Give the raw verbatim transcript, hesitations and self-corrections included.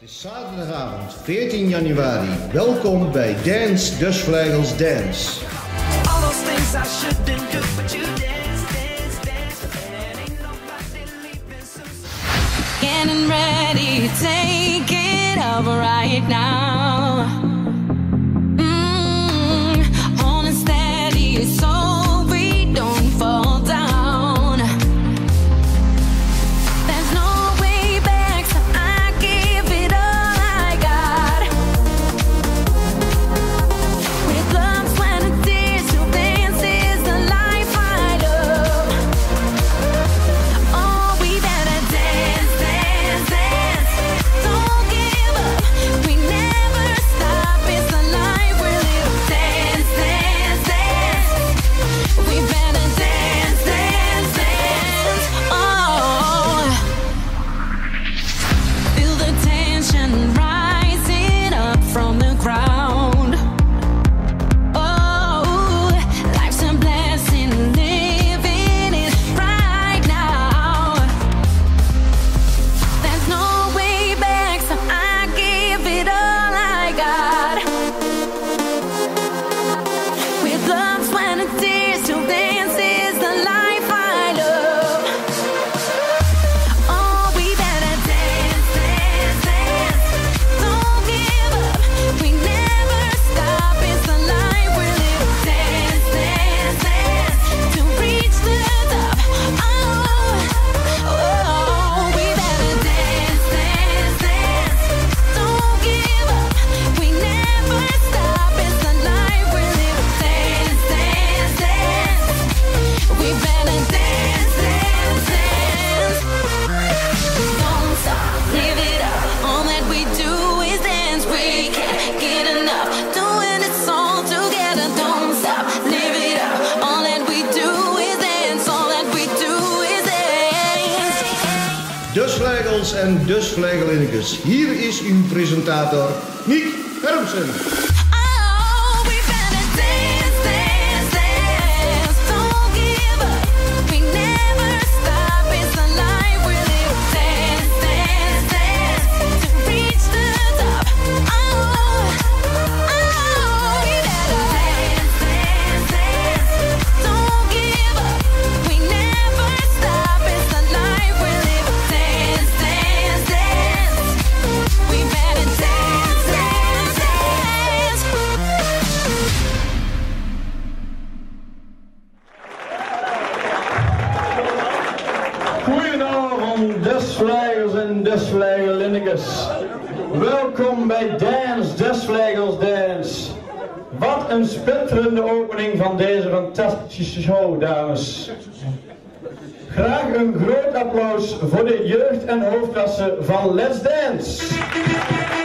is zaterdagavond veertien januari. Welkom bij Dance Dusvlegels Dance. Getting ready, take it over right now. Mm, on and steady, so we don't fall down. There's no way back, so I give it all I got. With love, sweat, and tears, to dance is the life I love. Oh, we better dance, dance, dance. Don't give up, we never stop. It's the life we live. Dance, dance, dance. We better dance, dance, dance. Oh, feel the tension rising up from the ground. Oh, life's a blessing, living it right now. There's no way back, so I give it all I got. With love, sweat, and tears, to dance is the life I love. Oh, we better dance, dance, dance. Don't give up, we never stop. It's the life we live. Dance, dance, dance, to reach the top. Oh, oh, we better dance, dance, dance. Don't give up, we never stop. It's the life we live. Dance, dance, dance. We better dance, dance, dance. Don't stop, live it up. All that we do is dance. We can't get enough. Doing it all together. Don't stop, live it up. All that we do is dance. All that we do is dance. Dusvlegels en Dusvlegelinnekes. Hier is uw presentator, Niek Hermsen. Oh, we better dance, dance, dance. Don't give up, we never stop. It's the life we live. Dance, dance, dance, to reach the top. Oh, oh, we better dance, dance, dance. Don't give up, we never stop. It's the life we live. Dance, dance, dance. We better dance, dance, dance. Goedenavond, Dusvlegels en Dusvlegelinnekes. Welkom bij Dance Dusvlegels Dance. Wat een spetterende opening van deze fantastische show, dames. Graag een groot applaus voor de jeugd en hoofdklasse van Let's Dance.